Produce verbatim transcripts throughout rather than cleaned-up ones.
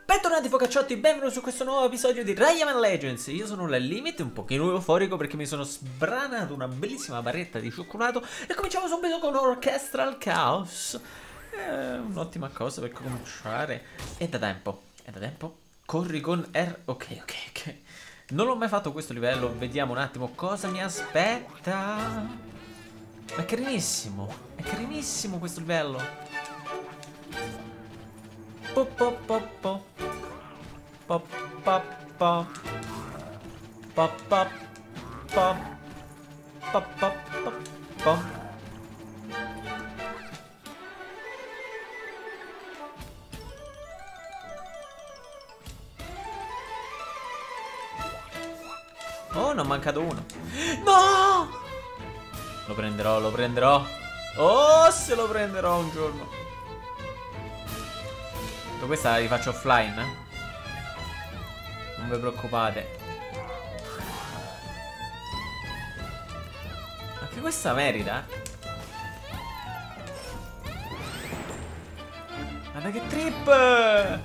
Bentornati focacciotti, benvenuti su questo nuovo episodio di Rayman Legends. Io sono al limite, un pochino euforico perché mi sono sbranato una bellissima barretta di cioccolato e cominciamo subito con Orchestral Chaos. È un'ottima cosa per cominciare. È da tempo, è da tempo. Corri con R, ok, ok, ok. Non l'ho mai fatto questo livello, vediamo un attimo cosa mi aspetta. È carinissimo, è carinissimo questo livello. Po po po po po po po po po po po po po. Oh, ne ho mancato uno. No! Lo prenderò, lo prenderò. Oh, se lo prenderò un giorno. Questa la rifaccio offline, eh? Non vi preoccupate. Anche questa merita. Guarda che trip!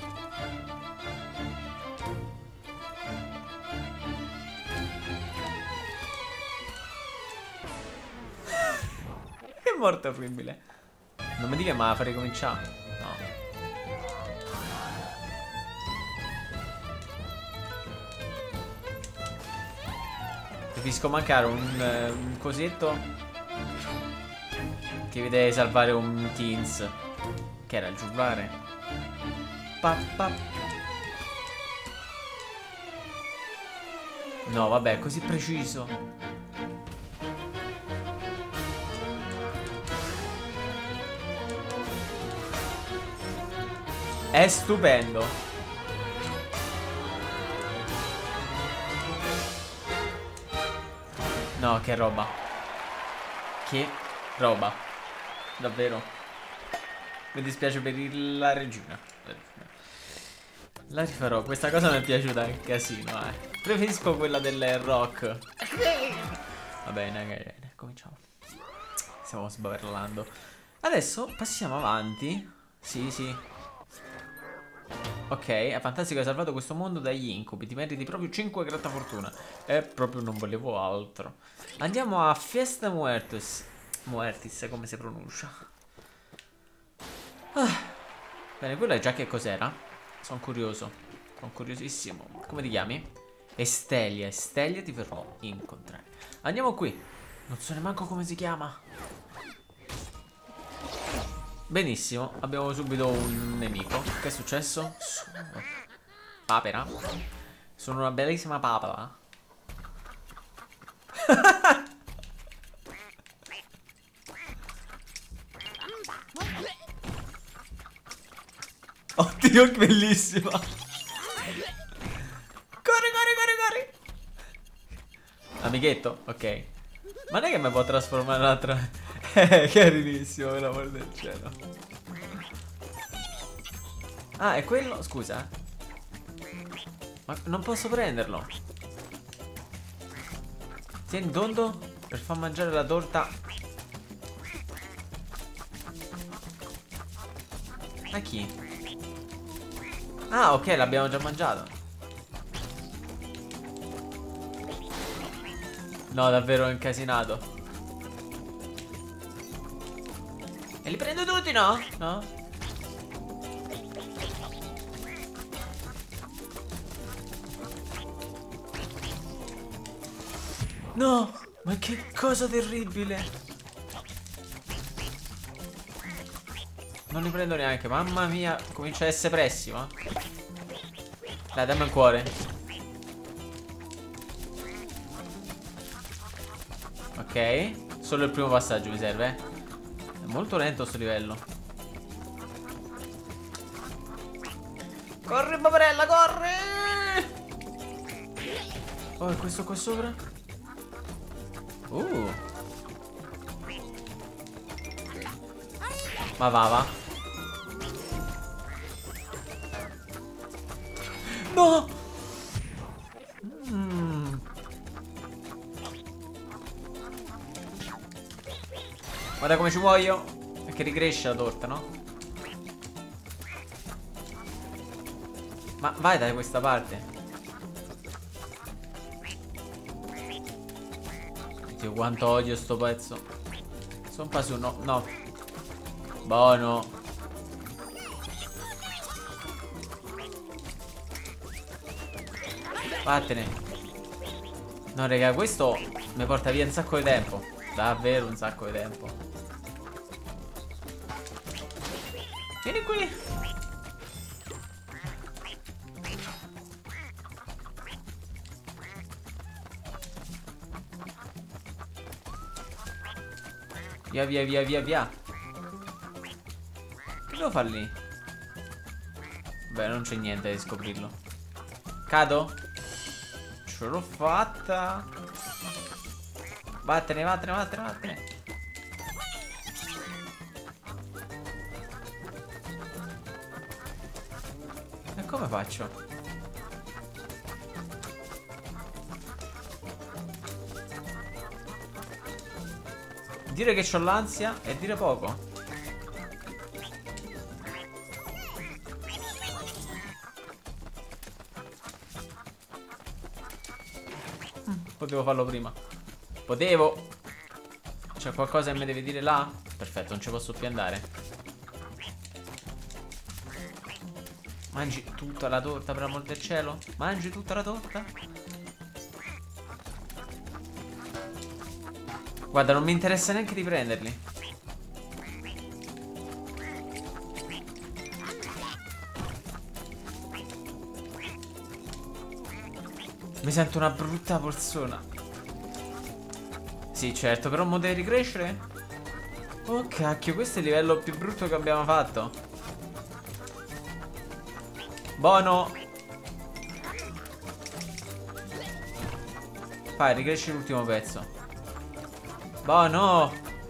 Che morte orribile. Non mi dica che me la fa ricominciare. Preferisco mancare un, uh, un cosetto che vede salvare un teens. Che era il giullare. Pa, pa. No, vabbè, così preciso. È stupendo. No, che roba. Che roba. Davvero. Mi dispiace per il- la regina. La rifarò. Questa cosa mi è piaciuta un casino, eh. Preferisco quella del rock. Va bene, bene, cominciamo. Stiamo sbavellando. Adesso passiamo avanti. Sì, sì. Ok, è fantastico, hai salvato questo mondo dagli incubi. Ti meriti proprio cinque grattafortuna. E proprio non volevo altro. Andiamo a Fiesta Muertis. Muertis, come si pronuncia. ah. Bene, quella già che cos'era? Sono curioso. Sono curiosissimo. Come ti chiami? Estelia. Estelia ti verrò incontrare. Andiamo qui. Non so neanche come si chiama. Benissimo, abbiamo subito un nemico. Che è successo? Papera. Sono una bellissima papera. Oddio, che bellissima. Corri, corri, corri, corri. Amichetto, ok. Ma non è che mi può trasformare in un'altra. Eh, carinissimo, per l'amore del cielo. Ah, è quello? Scusa. Ma non posso prenderlo. Tieni Dondo per far mangiare la torta. A chi? Ah, ok, l'abbiamo già mangiato. No, davvero incasinato. E li prendo tutti, no? No? No! Ma che cosa terribile! Non li prendo neanche, mamma mia. Comincia a essere pressimo. Dai, dammi il cuore. Ok. Solo il primo passaggio mi serve, eh. Molto lento sto livello. Corri, paperella, corri! Oh, è questo qua sopra? Uh. Ma va, va. No! Mm. Guarda come ci muoio. Perché ricresce la torta, no? Ma vai da questa parte. Dio, quanto odio sto pezzo. Sono quasi un no. No. Buono. Vattene. No, raga, questo mi porta via un sacco di tempo. Davvero un sacco di tempo. Vieni qui. Via, via, via, via, via. Che devo fare lì? Beh, non c'è niente di scoprirlo. Cado? Ce l'ho fatta. Vattene, vattene, vattene, vattene. E come faccio? Dire che c'ho l'ansia è dire poco. Mm, potevo farlo prima. Potevo. C'è qualcosa che mi deve dire là? Perfetto, non ci posso più andare. Mangi tutta la torta, per amor del cielo? Mangi tutta la torta? Guarda, non mi interessa neanche di prenderli. Mi sento una brutta persona. Sì, certo, però mo deve ricrescere. Oh cacchio, questo è il livello più brutto che abbiamo fatto. Buono. Vai, ricresci l'ultimo pezzo. Buono.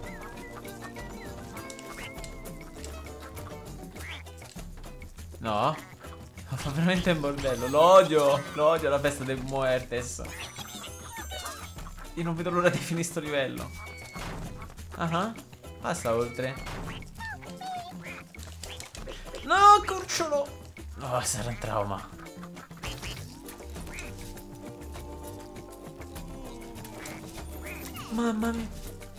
No. Fa veramente un bordello. Lo odio. Lo odio la festa del Muertes. Io non vedo l'ora di finire sto livello. Ah uh -huh. Passa oltre. No, cucciolo. Oh, sarà un trauma. Mamma mia.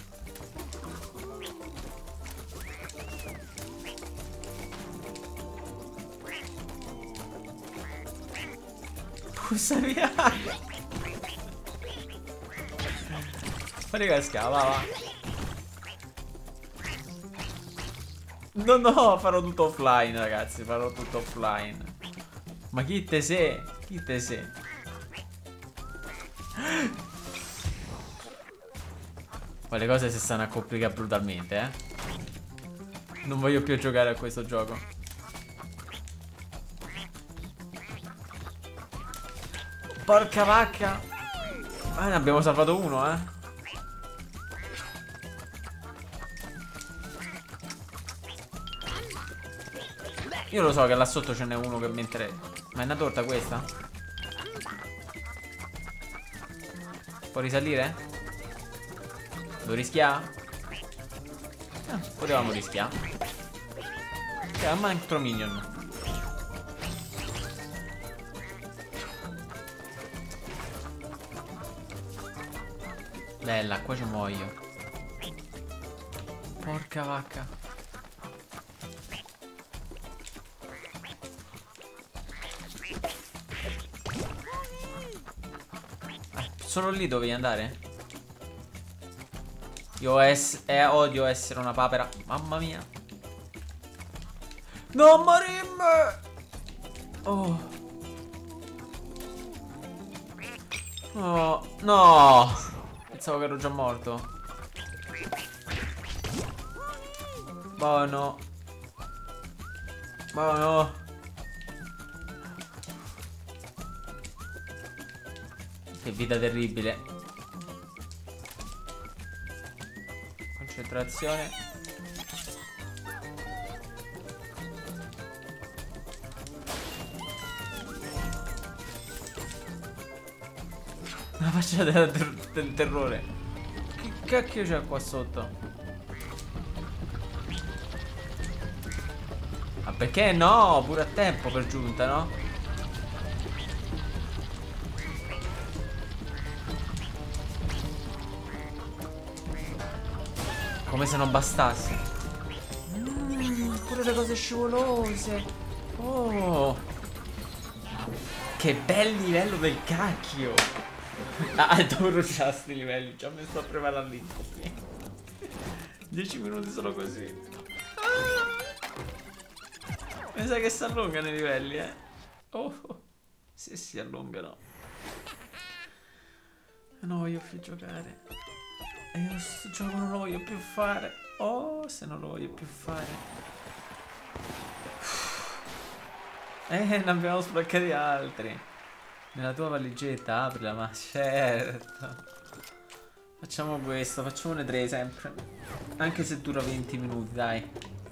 Pussa via. Fai casca, va, va. No, no, farò tutto offline, ragazzi. Farò tutto offline. Ma chi te sei? Chi te sei? Ma le cose si stanno a complicare brutalmente, eh. Non voglio più giocare a questo gioco. Porca vacca. Ah, ne abbiamo salvato uno, eh. Io lo so che là sotto ce n'è uno che mi interessa. Ma è una torta questa? Può risalire? Devo rischiare? Eh, potevamo rischiare. C'è un altro minion. Bella, qua ci muoio. Porca vacca. Eh, solo lì dovevi andare? Io es eh, odio essere una papera. Mamma mia. Non morirmi. Oh. Oh, no. Pensavo che ero già morto. Buono. Buono. Che vita terribile. Concentrazione. La faccia del, ter del terrore. Che cacchio c'è qua sotto? Ma perché no? Pure a tempo per giunta, no? come se non bastasse. Mm, pure le cose scivolose. Oh, che bel livello del cacchio. Ah, adoro già sti livelli. Già mi sto preparando lì. dieci minuti solo così. Ah. Mi sa che si allungano i livelli, eh. Oh, se si allungano. Non voglio più giocare. E io questo gioco non lo voglio più fare. Oh, se non lo voglio più fare. Eh, ne abbiamo sbloccati altri. Nella tua valigetta, aprila, ma certo. Facciamo questo, facciamone tre sempre. Anche se dura venti minuti, dai.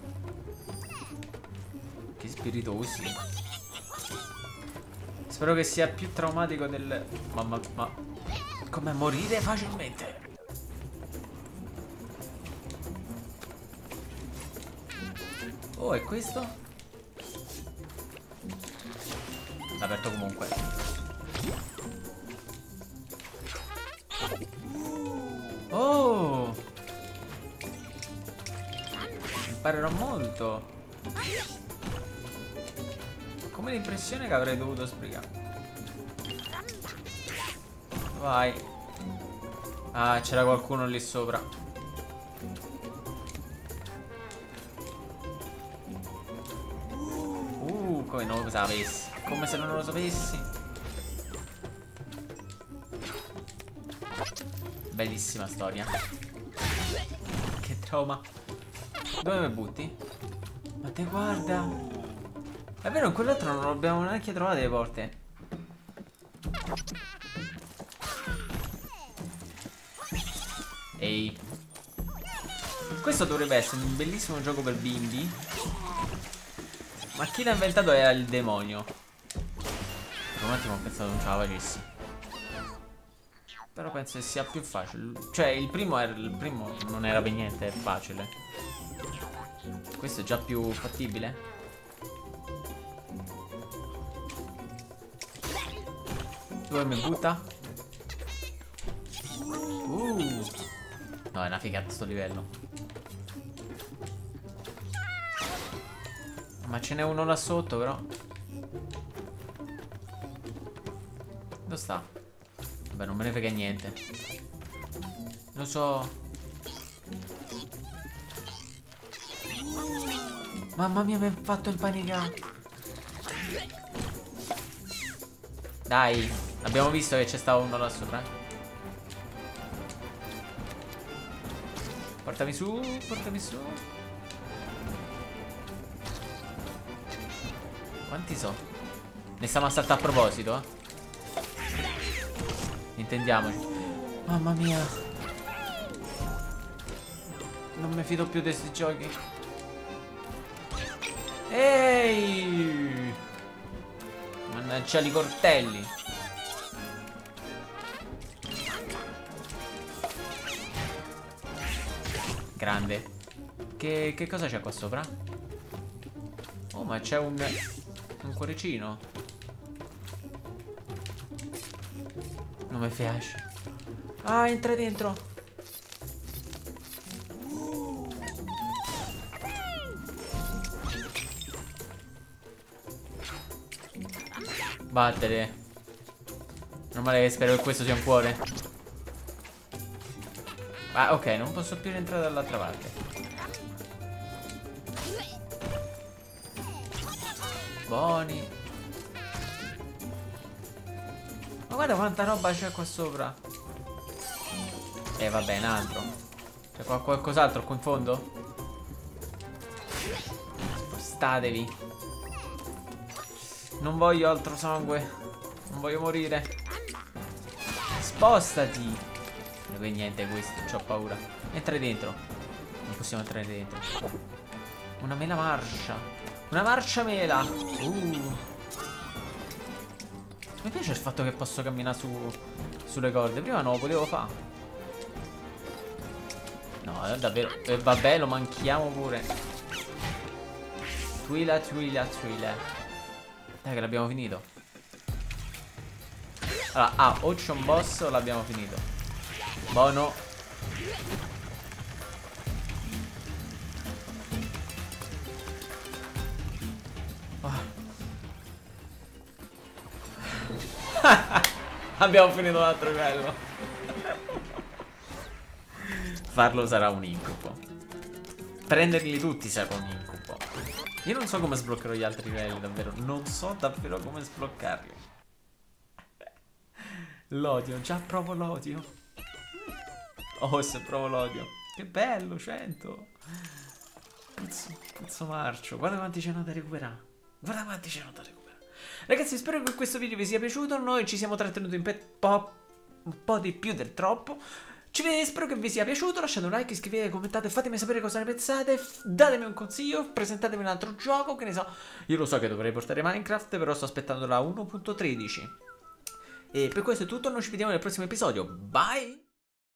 Che spiritosi. Spero che sia più traumatico del... Mamma, ma... come morire facilmente. Oh, e questo? Aperto comunque. Oh! Imparerò molto. Come l'impressione che avrei dovuto sbrigare. Vai. Ah, c'era qualcuno lì sopra. Uh, come non lo sapessi. Come se non lo sapessi. Bellissima storia. Che trauma. Dove mi butti? Ma te guarda. È vero, in quell'altro non abbiamo neanche trovato le porte. Ehi. Questo dovrebbe essere un bellissimo gioco per bimbi. Ma chi l'ha inventato era il demonio. Per un attimo ho pensato non ce la facessi. Però penso che sia più facile. Cioè il primo era il primo non era per niente facile. Questo è già più fattibile. Dove mi butta? Uh. No, è una figata sto livello. Ma ce n'è uno là sotto però. Dove sta? Vabbè, non me ne frega niente. Lo so. Mamma mia, mi ha fatto impanicare. Dai, abbiamo visto che c'è stato uno là sopra. Portami su, portami su. Quanti so? Ne stiamo a saltare a proposito, eh. Intendiamoci. Mamma mia. Non mi fido più di questi giochi. Ehi! Mannaggia i coltelli. Grande. Che, che cosa c'è qua sopra? Oh, ma c'è un... un cuoricino. Non mi piace. Ah, entra dentro. Battere. Non male che spero che questo sia un cuore. Ah, ok, non posso più rientrare dall'altra parte. Buoni. Ma guarda quanta roba c'è qua sopra. Eh vabbè, un altro. C'è qual qualcos'altro qua in fondo? Spostatevi. Non voglio altro sangue. Non voglio morire. Spostati. Non è niente questo, c'ho paura. Entra dentro. Non possiamo entrare dentro. Una mela marcia. Una marcia mela. Uh. Mi piace il fatto che posso camminare su, sulle corde. Prima non lo potevo fare. No, è davvero. E eh, vabbè, lo manchiamo pure. Twila, twila, twila. Dai che l'abbiamo finito. Allora, ah, Ocean Boss l'abbiamo finito. Buono. Abbiamo finito l'altro livello. Farlo sarà un incubo. Prenderli tutti sarà un incubo. Io non so come sbloccherò gli altri livelli, davvero. Non so davvero come sbloccarli. L'odio, già provo l'odio. Oh, se provo l'odio. Che bello, cento. Puzzo, puzzo marcio. Guarda quanti c'erano da recuperare. Guarda quanti c'erano da recuperare. Ragazzi, spero che questo video vi sia piaciuto. Noi ci siamo trattenuti un po', un po' di più del troppo. Ci vedo, spero che vi sia piaciuto. Lasciate un like, iscrivetevi, commentate, fatemi sapere cosa ne pensate. Datemi un consiglio, presentatemi un altro gioco, che ne so. Io lo so che dovrei portare Minecraft, però sto aspettando la uno punto tredici. E per questo è tutto, noi ci vediamo nel prossimo episodio. Bye!